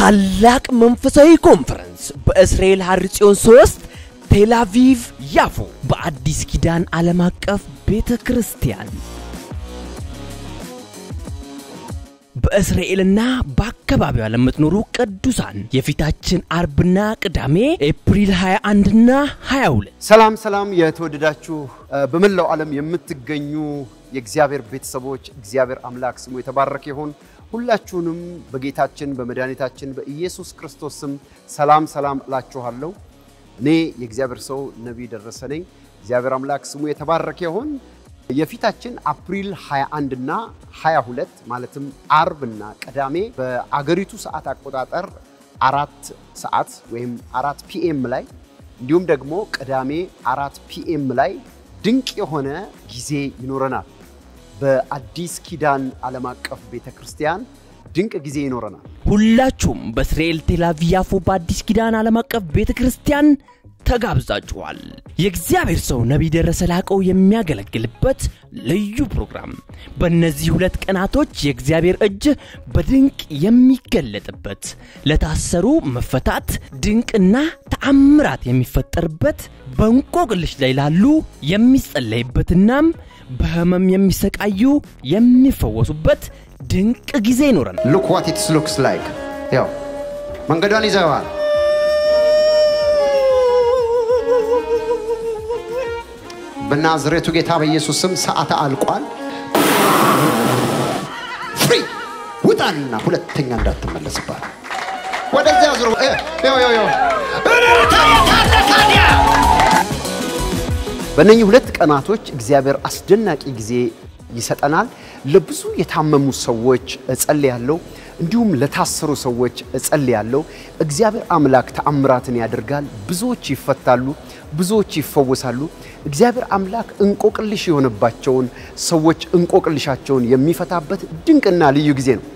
ታላቅ መንፈሳዊ ኮንፈረንስ በእስራኤል ሐርጽዮን 3 ቴል አቪቭ ያፎ በአዲስ ኪዳን ዓለም አቀፍ ቤተክርስቲያን በእስራኤልና በአካባቢው ለምትኖሩ ቅዱሳን የፊታችን አርብና ቅዳሜ ኤፕሪል 21 እና 22 ሰላም የተወደዳችሁ በመላው ዓለም የምትገኙ የእግዚአብሔር ቤተሰቦች እግዚአብሔር አምላክ ስሙ የተባረከ ይሁን ሁላችሁንም በጌታችን በመድኃኒታችን በኢየሱስ ክርስቶስ ስም ሰላም እላችኋለሁ እኔ የእግዚአብሔር ሰው ነብይ ደረሰ ነኝ እግዚአብሔር አምላክ ስሙ የተባረከ ይሁን የፊታችን አፕሪል 21 እና 22 ማለትም አርብና ቅዳሜ በአገሪቱ ሰዓት አቆጣጠር 4 ሰዓት ወይም 4 ፒኤም ላይ እንዲሁም ደግሞ ቅዳሜ 4 ፒኤም ላይ ድንቅ የሆነ ጊዜ ይኖረናል በአዲስ ኪዳን ዓለም አቀፍ ቤተክርስቲያን ድንቅ ጊዜ ይኖረናል ሁላችሁም በእስራኤል ቴል አቪቭ ያፎ በአዲስ ኪዳን ዓለም አቀፍ ቤተክርስቲያን ተጋብዛችኋል የእግዚአብሔር ሰው ነብይ ደረሰ ላቀው የሚያገለግልበት ልዩ ፕሮግራም በእነዚህ ሁለት ቀናቶች የእግዚአብሔር እጅ በድንቅ የሚገለጥበት ለታሰሩ መፈታት ድንቅና ተአምራት የሚፈጠርበት በእንቆቅልሽ ላይ ላሉ የሚጸለይበትና በህመም የሚሰቃዩ የሚፈወሱበት ድንቅ ጊዜ ይኖረናል Look what it looks like ያው መንገዷን ይዘዋል በናዝሬቱ ጌታ በኢየሱስ ስም ሰዓት አልቋል ፍሪ ውጣና ሁለተኛ እንዳትመለስባት ወደዚያ ዙሩ ዮ በእነኚህ ሁለት ቀናቶች እግዚአብሔር አስደናቂ ጊዜ ይሰጠናል ለብዙ የታመሙ ሰዎች እጸልያለሁ እንዲሁም ለታሰሩ ሰዎች እጸልያለሁ እግዚአብሔር አምላክ ተአምራትን ያደርጋል ብዙዎች ይፈታሉ ብዙዎች ይፈወሳሉ እግዚአብሔር አምላክ እንቆቅልሽ የሆነባቸውን ሰዎች እንቆቅልሻቸውን የሚፈታበት ድንቅና ልዩ ጊዜ ነው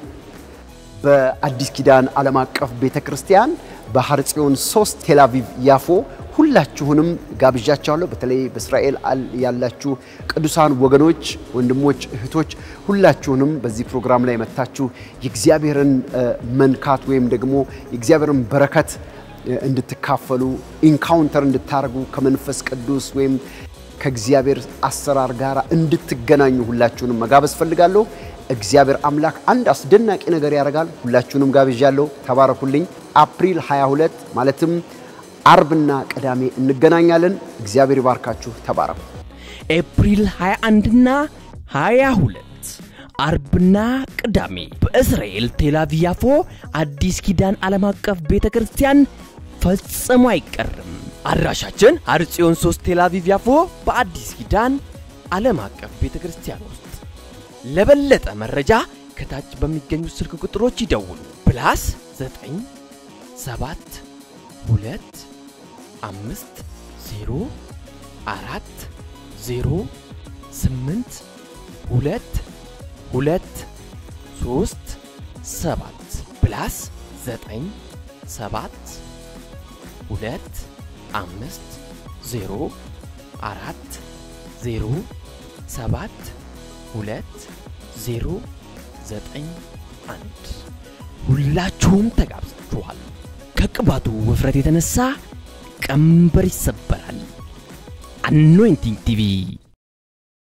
በአዲስ ኪዳን ዓለም አቀፍ ቤተክርስቲያን በሐርጽዮን 3 ቴል አቪቭ ያፎ ሁላችሁንም ጋብዣችኋለሁ በተለይ በእስራኤል ያላችሁ ቅዱሳን ወገኖች ወንድሞች እህቶች ሁላችሁንም በዚህ ፕሮግራም ላይ መጣችሁ የእግዚአብሔርን መንካት ወይም ደግሞ የእግዚአብሔርን በረከት እንድትካፈሉ ኢንካውንተር እንድታርጉ ከመንፈስ ቅዱስ ወይም ከእግዚአብሔር አሰራር ጋር እንድትገናኙ ሁላችሁንም መጋበዝ ፈልጋለሁ እግዚአብሔር አምላክ አንድ አስደናቂ ነገር ያደርጋል ሁላችሁንም ጋብዣለሁ ተባረኩልኝ አፕሪል 22 ማለትም አርብና ቅዳሜ እንገናኛለን እግዚአብሔር ይባርካችሁ ተባረኩ ኤፕሪል 21 እና 22 አርብና ቅዳሜ በእስራኤል ቴል አቪቭ ያፎ አዲስ ኪዳን ዓለም አቀፍ ቤተክርስቲያን ፈጽሞ አይቀርም አድራሻችን ሐርጽዮን 3 ቴል አቪቭ ያፎ በአዲስ ኪዳን ዓለም አቀፍ ቤተክርስቲያን ውስጥ ለበለጠ መረጃ ከታች በሚገኙ ስልክ ቁጥሮች ይደውሉ +9 7 2 5 0 4 0 8 2 2 3 7 +9 7 2 5 0 4 0 7 2 0 9 1 ሁላችሁም ተጋብዛችኋል ከቅባቱ ወፍረት የተነሳ ቀንበር ይሰበራል አኖይንቲንግ ቲቪ